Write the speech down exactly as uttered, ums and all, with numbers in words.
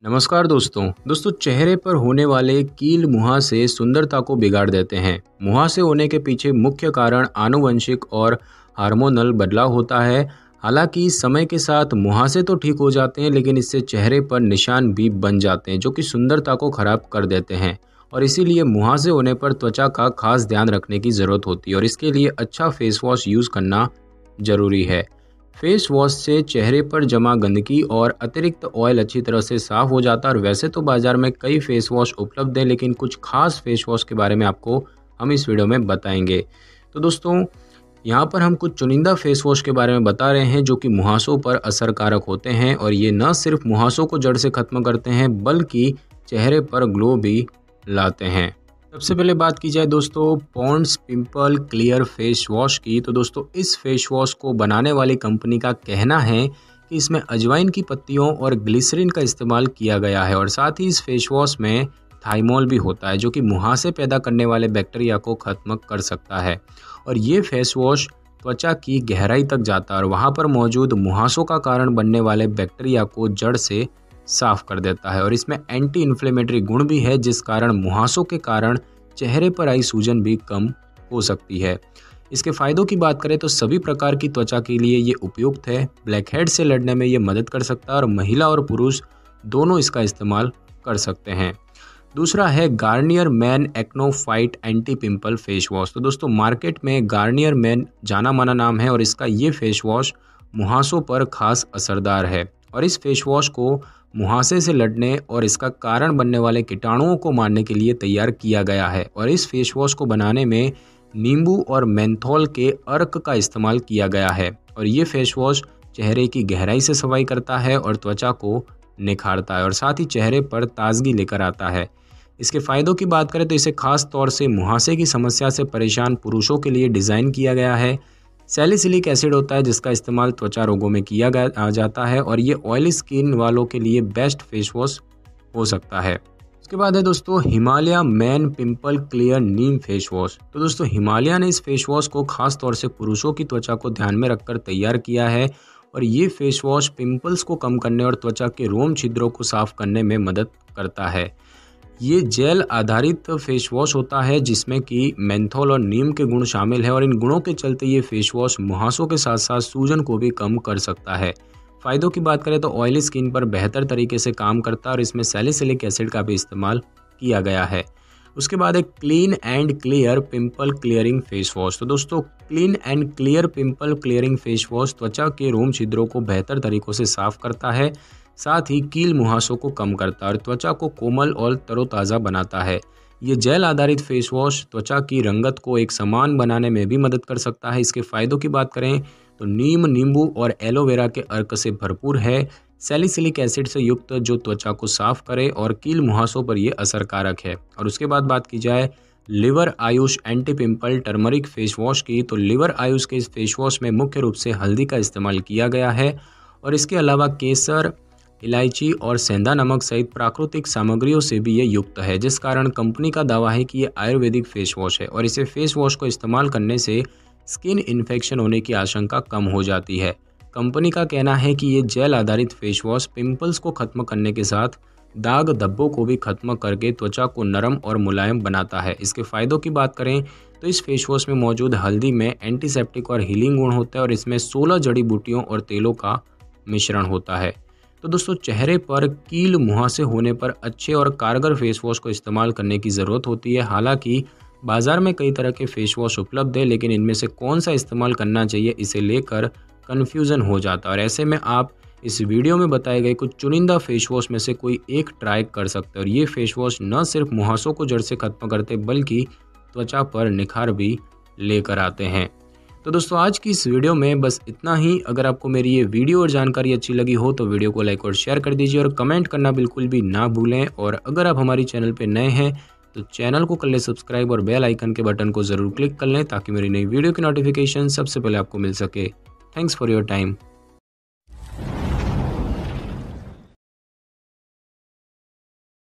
नमस्कार दोस्तों दोस्तों चेहरे पर होने वाले कील मुहासे सुंदरता को बिगाड़ देते हैं। मुहासे होने के पीछे मुख्य कारण आनुवंशिक और हार्मोनल बदलाव होता है। हालांकि समय के साथ मुहासे तो ठीक हो जाते हैं, लेकिन इससे चेहरे पर निशान भी बन जाते हैं जो कि सुंदरता को खराब कर देते हैं। और इसीलिए मुहासे होने पर त्वचा का खास ध्यान रखने की ज़रूरत होती है और इसके लिए अच्छा फेस वॉश यूज़ करना ज़रूरी है। फेस वॉश से चेहरे पर जमा गंदगी और अतिरिक्त ऑयल अच्छी तरह से साफ हो जाता है। और वैसे तो बाज़ार में कई फेस वॉश उपलब्ध हैं, लेकिन कुछ खास फेस वॉश के बारे में आपको हम इस वीडियो में बताएंगे। तो दोस्तों यहाँ पर हम कुछ चुनिंदा फेस वॉश के बारे में बता रहे हैं जो कि मुहासों पर असरकारक होते हैं और ये न सिर्फ मुहासों को जड़ से ख़त्म करते हैं बल्कि चेहरे पर ग्लो भी लाते हैं। सबसे पहले बात की जाए दोस्तों Pond's pimple clear face wash की, तो दोस्तों इस फेस वॉश को बनाने वाली कंपनी का कहना है कि इसमें अजवाइन की पत्तियों और ग्लिसरीन का इस्तेमाल किया गया है और साथ ही इस फेस वॉश में थाइमोल भी होता है जो कि मुहासे पैदा करने वाले बैक्टीरिया को ख़त्म कर सकता है। और ये फेस वॉश त्वचा की गहराई तक जाता है और वहाँ पर मौजूद मुहासों का कारण बनने वाले बैक्टीरिया को जड़ से साफ कर देता है। और इसमें एंटी इन्फ्लेमेटरी गुण भी है जिस कारण मुहासों के कारण चेहरे पर आई सूजन भी कम हो सकती है। इसके फ़ायदों की बात करें तो सभी प्रकार की त्वचा के लिए ये उपयुक्त है। ब्लैकहेड से लड़ने में ये मदद कर सकता है और महिला और पुरुष दोनों इसका इस्तेमाल कर सकते हैं। दूसरा है Garnier Men Acno Fight anti pimple face wash. तो दोस्तों मार्केट में गार्नियर मैन जाना माना नाम है और इसका ये फेस वॉश मुहासों पर खास असरदार है। और इस फेस वॉश को मुहासे से लड़ने और इसका कारण बनने वाले कीटाणुओं को मारने के लिए तैयार किया गया है। और इस फेस वॉश को बनाने में नींबू और मेंथोल के अर्क का इस्तेमाल किया गया है। और ये फेस वॉश चेहरे की गहराई से सफाई करता है और त्वचा को निखारता है और साथ ही चेहरे पर ताजगी लेकर आता है। इसके फ़ायदों की बात करें तो इसे खास तौर से मुहासे की समस्या से परेशान पुरुषों के लिए डिज़ाइन किया गया है। सैलिसिलिक एसिड होता है जिसका इस्तेमाल त्वचा रोगों में किया गया जाता है और ये ऑयली स्किन वालों के लिए बेस्ट फेस वॉश हो सकता है। उसके बाद है दोस्तों Himalaya Men pimple clear neem face wash. तो दोस्तों हिमालय ने इस फेस वॉश को खास तौर से पुरुषों की त्वचा को ध्यान में रखकर तैयार किया है और ये फेस वॉश पिंपल्स को कम करने और त्वचा के रोम छिद्रों को साफ करने में मदद करता है। ये जेल आधारित फेस वॉश होता है जिसमें कि मेंथोल और नीम के गुण शामिल है और इन गुणों के चलते ये फेस वॉश मुहासों के साथ साथ सूजन को भी कम कर सकता है। फ़ायदों की बात करें तो ऑयली स्किन पर बेहतर तरीके से काम करता है और इसमें सैलिसिलिक एसिड का भी इस्तेमाल किया गया है। उसके बाद एक Clean and Clear pimple clearing face wash. तो दोस्तों Clean and Clear pimple clearing face wash त्वचा के रोम छिद्रों को बेहतर तरीक़ों से साफ करता है, साथ ही कील मुहासों को कम करता है और त्वचा को कोमल और तरोताज़ा बनाता है। ये जेल आधारित फेस वॉश त्वचा की रंगत को एक समान बनाने में भी मदद कर सकता है। इसके फ़ायदों की बात करें तो नीम नींबू और एलोवेरा के अर्क से भरपूर है, सैलिसिलिक एसिड से युक्त जो त्वचा को साफ करे और कील मुहासों पर यह असरकारक है। और उसके बाद बात की जाए Lever Ayush anti pimple turmeric face wash की, तो लिवर आयुष के इस फेस वॉश में मुख्य रूप से हल्दी का इस्तेमाल किया गया है और इसके अलावा केसर इलायची और सेंधा नमक सहित प्राकृतिक सामग्रियों से भी ये युक्त है, जिस कारण कंपनी का दावा है कि ये आयुर्वेदिक फेस वॉश है और इसे फेस वॉश को इस्तेमाल करने से स्किन इन्फेक्शन होने की आशंका कम हो जाती है। कंपनी का कहना है कि ये जेल आधारित फेस वॉश पिंपल्स को खत्म करने के साथ दाग धब्बों को भी खत्म करके त्वचा को नरम और मुलायम बनाता है। इसके फ़ायदों की बात करें तो इस फेस वॉश में मौजूद हल्दी में एंटीसेप्टिक और हीलिंग गुण होता है और इसमें सोलह जड़ी बूटियों और तेलों का मिश्रण होता है। तो दोस्तों चेहरे पर कील मुहासे होने पर अच्छे और कारगर फेस वॉश को इस्तेमाल करने की ज़रूरत होती है। हालांकि बाज़ार में कई तरह के फेस वॉश उपलब्ध है, लेकिन इनमें से कौन सा इस्तेमाल करना चाहिए इसे लेकर कन्फ्यूज़न हो जाता है और ऐसे में आप इस वीडियो में बताए गए कुछ चुनिंदा फेस वॉश में से कोई एक ट्राई कर सकते हैं। और ये फेस वॉश न सिर्फ मुहासों को जड़ से खत्म करते बल्कि त्वचा पर निखार भी लेकर आते हैं। तो दोस्तों आज की इस वीडियो में बस इतना ही। अगर आपको मेरी ये वीडियो और जानकारी अच्छी लगी हो तो वीडियो को लाइक और शेयर कर दीजिए और कमेंट करना बिल्कुल भी ना भूलें। और अगर आप हमारी चैनल पे नए हैं तो चैनल को कर लें सब्सक्राइब और बेल आइकन के बटन को ज़रूर क्लिक कर लें ताकि मेरी नई वीडियो की नोटिफिकेशन सबसे पहले आपको मिल सके। Thanks for your time.